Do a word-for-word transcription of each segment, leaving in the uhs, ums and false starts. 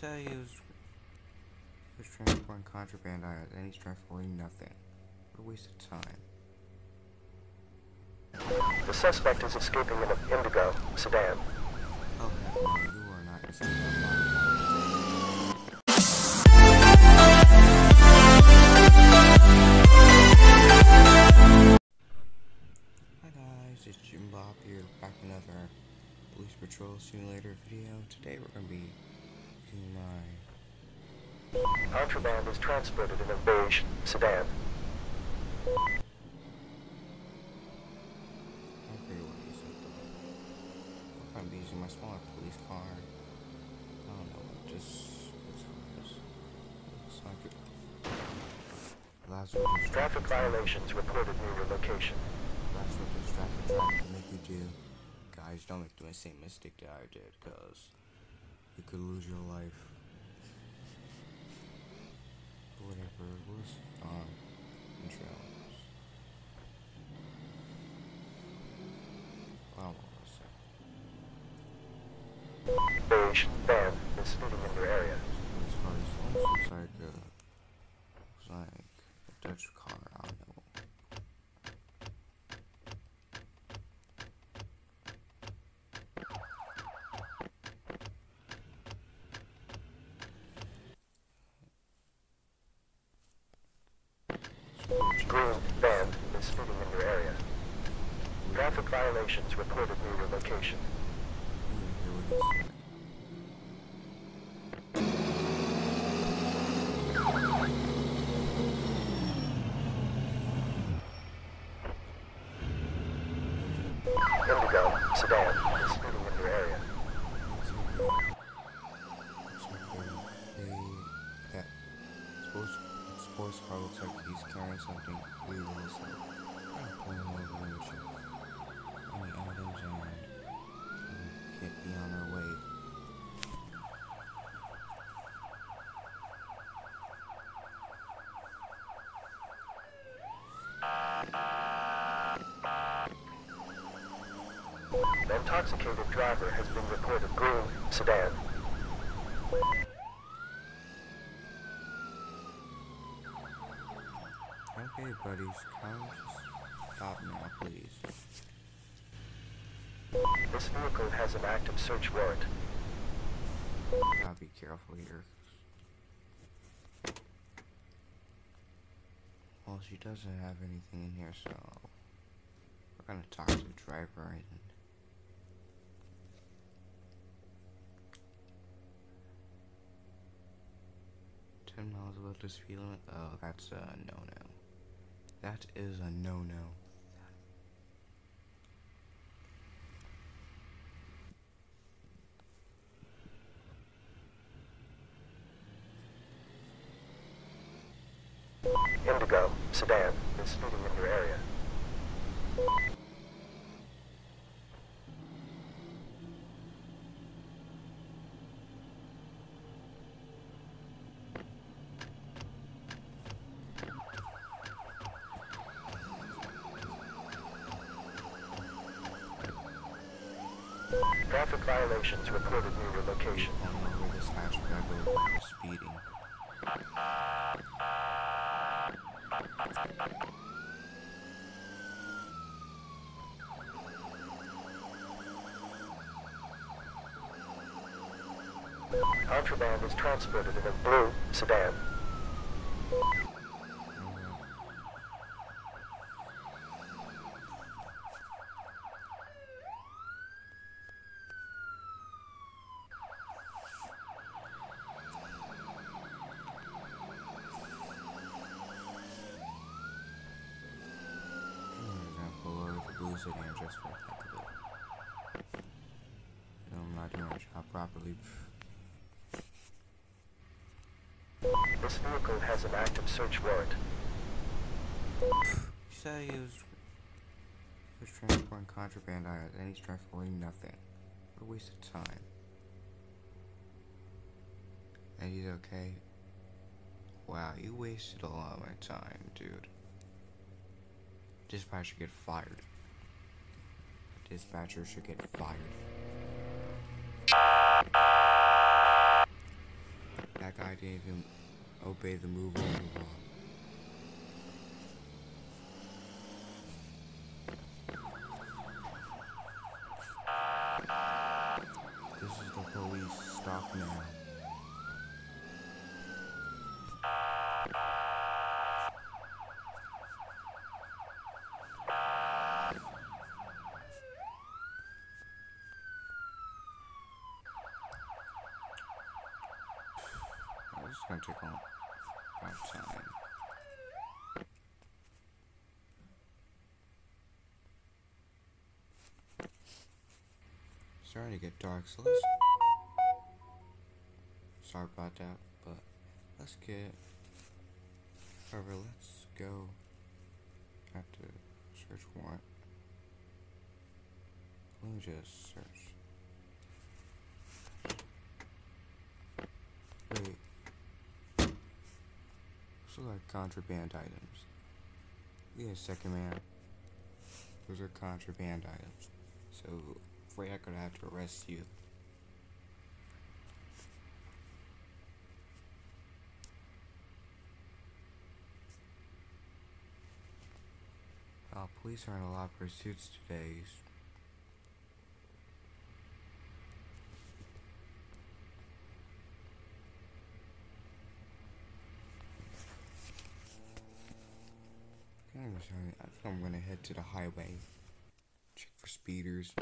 said he was, he was transporting contraband items, and he's transporting nothing. What a waste of time. The suspect is escaping in an indigo sedan. Oh heck no, you are not escaping online. Hi guys, it's Jim Bob here, back with another Police Patrol Simulator video. Today we're going to be using my... Contraband is transported in a beige sedan. I'm using my smaller police car. I don't know what this this car is. Looks like it. That's what this Traffic violations reported near your location. That's what this traffic driving can make you do. Guys, don't make the same mistake that I did, cause you could lose your life. Or whatever it was. Um, intro. Wow. Beige van is speeding in your area. This car is looks like a, looks like a Dutch car. I don't know. Green van is speeding in your area. Traffic violations reported near your location. Indigo sedan is speeding in your area. Sports car looks like he's carrying something illegal, so I'm gonna pull him over and check any items and can't be on our way. An intoxicated driver has been reported. Green sedan. Okay, buddies, come just stop now, please. This vehicle has an active search warrant. Gotta be careful here. Well, she doesn't have anything in here, so we're gonna talk to the driver and ten miles above the speed limit. Oh, that's a no-no. That is a no-no. Indigo sedan is speeding in your area. Traffic violations reported near your location. I don't know where this hatchback is speeding. Contraband is transported in a blue sedan. Sedan just for the heck of it. You know, I'm not doing my job properly. This vehicle has an active search warrant. He said he was, he was transporting contraband items, and he's transporting nothing. What a waste of time. And he's okay? Wow, you wasted a lot of my time, dude. Dispatcher should get fired. Dispatcher should get fired. gave him obey the move over law. This is the police. Stop now. Oh, this is gonna take a long time. Starting to get dark, so let's. Sorry about that, but let's get. However, let's go. Have to search warrant. Let me just search. Wait. Those are like contraband items. Wait a second, man. Those are contraband items. So, afraid I'm gonna have to arrest you. Uh, police are in a lot of pursuits today. I think I'm gonna head to the highway. Check for speeders.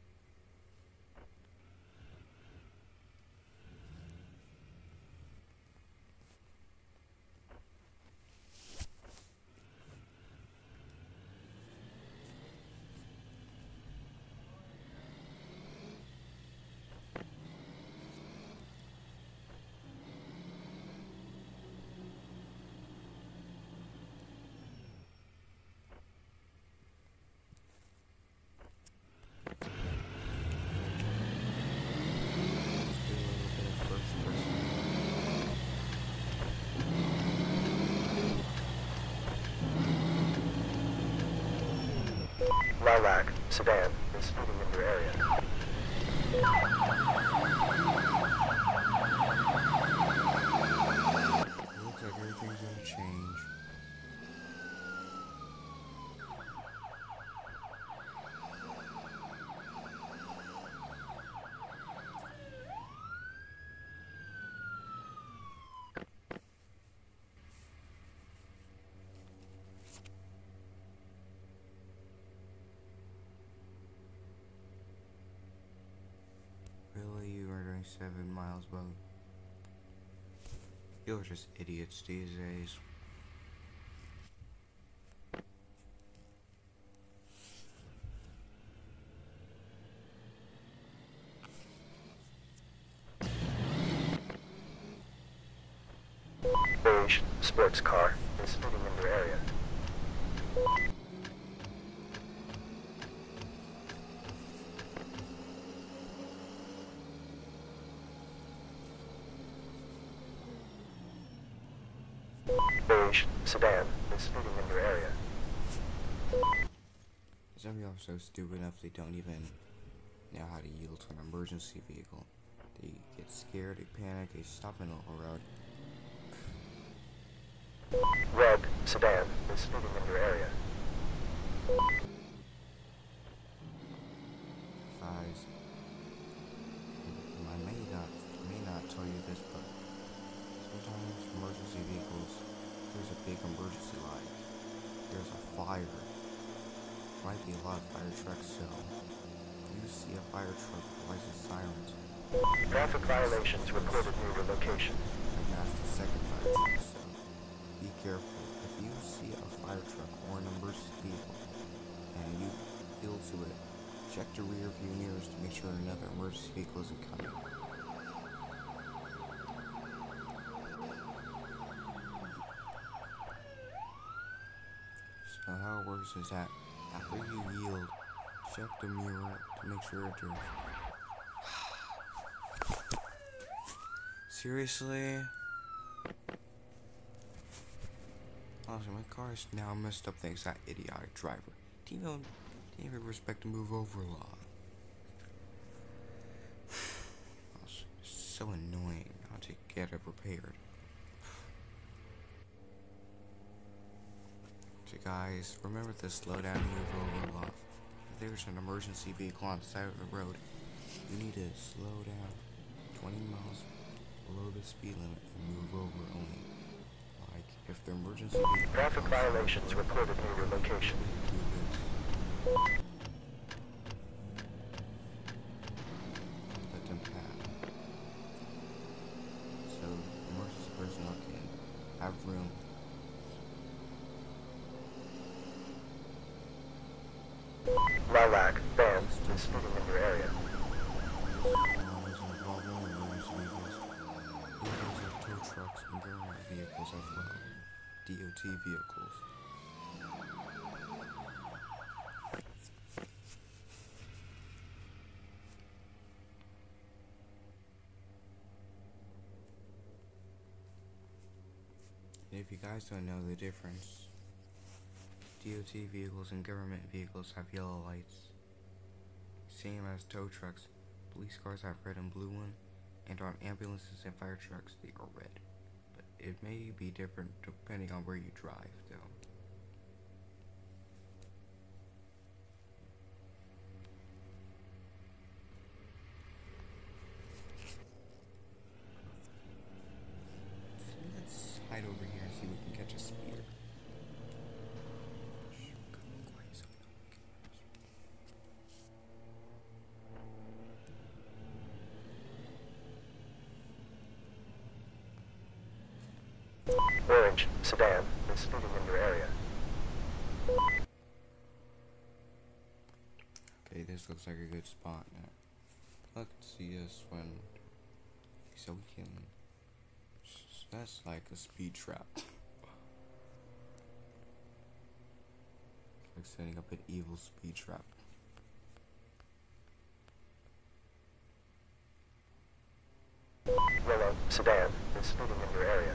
Lilac sedan is speeding in your area. Looks like everything's gonna change. Really, you are doing seven miles above. You're just idiots these days. Beige sports car is speeding in your area. Beige sedan is speeding in your area. Some people are so stupid enough they don't even know how to yield to an emergency vehicle. They get scared, they panic, they stop in the middle of the road. Red sedan is speeding in your area. Guys, I may not may not tell you this, but sometimes emergency vehicles, there's a big emergency light. There's a fire. Might be a lot of fire trucks, so if you see a fire truck with lights and sirens, Traffic violations reported near your location. and that's the second fire truck, so be careful. If you see a fire truck or an emergency vehicle and you yield to it, check the rear view mirrors to make sure another emergency vehicle isn't coming. So how it works is that after you yield, check the mirror to make sure that you're... Seriously? Honestly, my car is now messed up thanks to that idiotic driver. Do you know, do you even respect the move over law? It's so annoying not to get it repaired. guys, remember to slow down and move over a lot. If there's an emergency vehicle on the side of the road, you need to slow down twenty miles below the speed limit and move over only. Like, if the emergency vehicle Traffic violations reported near your location. Let them pass. So, emergency personnel can have room. Lilac, van, is speeding in your area. Tow trucks and government vehicles as well. D O T vehicles. And if you guys don't know the difference, D O T vehicles and government vehicles have yellow lights, same as tow trucks. Police cars have red and blue one, and on ambulances and fire trucks they are red. But it may be different depending on where you drive, though. So let's hide over here and see if we can catch a speeder. Orange, sedan, is speeding in your area. Okay, this looks like a good spot now. Let's see us when, so we can, that's like a speed trap. Like setting up an evil speed trap. Yellow, sedan, is speeding in your area.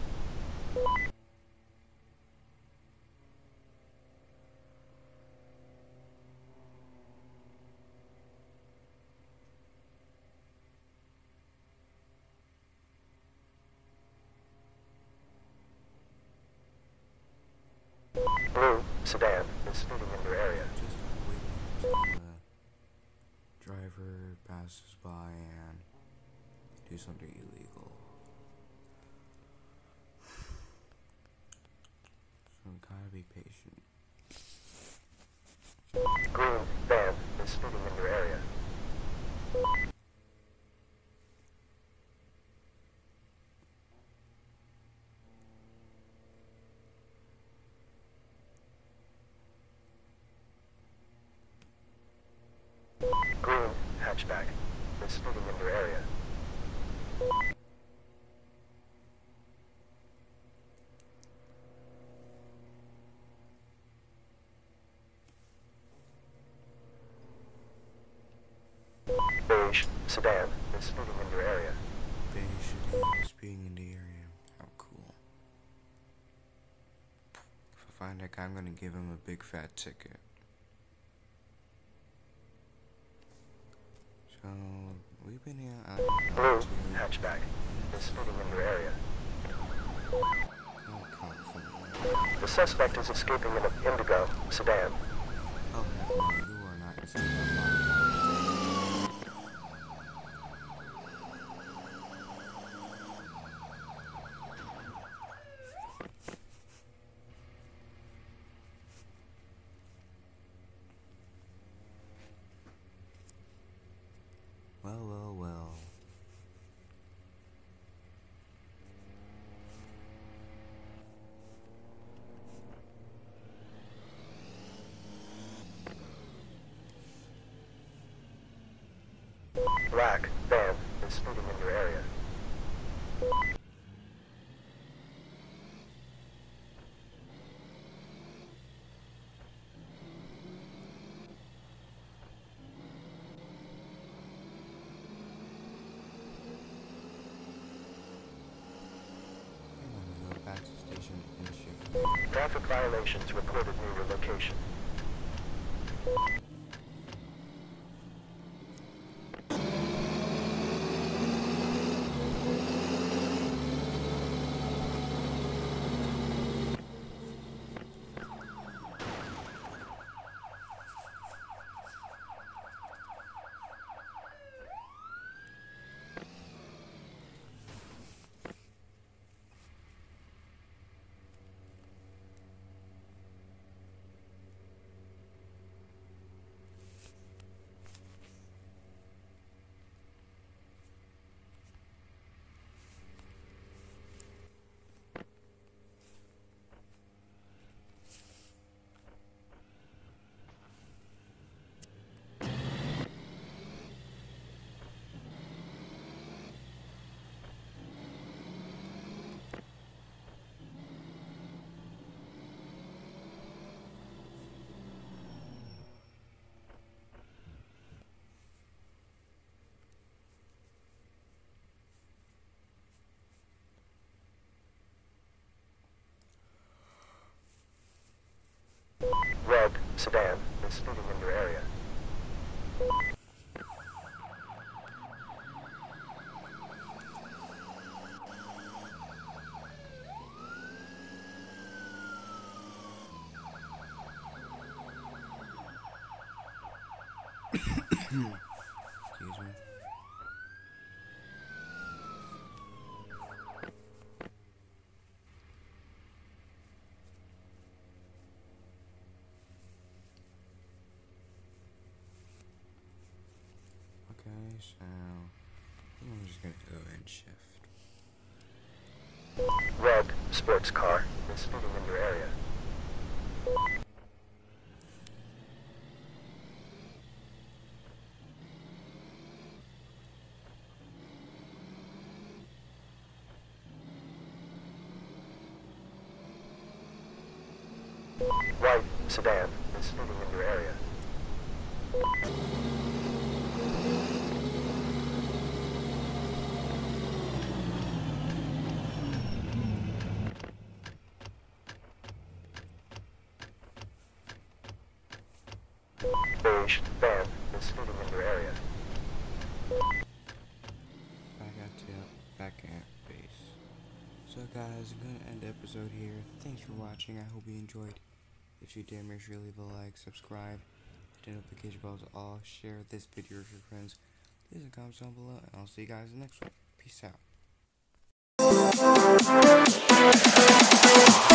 Blue, sedan, is speeding in your area. Just waiting until the driver passes by and do something illegal. So we gotta be patient. Green, van, is speeding in your area. Green, hatchback, is speeding in your area. Beige, sedan, is speeding in your area. Beige sedan is being in the area. How cool. If I find that guy, I'm gonna give him a big fat ticket. So, we've been here at Blue, hatchback, is speeding in your area. Oh, California. The suspect is escaping in an indigo sedan. Oh, heck no, you are not gonna see that. Well, well, well. Black, van, is speeding in your area. Back to station and shift. Traffic violations reported near your location. sedan is speeding in your area. Excuse me. Okay, so I think I'm just gonna go and shift. Red sports car is speeding in your area. White sedan is speeding in your area. Beige van is speeding in your area. Back at tip, back at base. So guys, I'm gonna end the episode here. Thanks for watching. I hope you enjoyed. If you did, make sure you leave a like, subscribe, hit the notification bell to all, share this video with your friends. Leave a comment down below, and I'll see you guys in the next one. Peace out.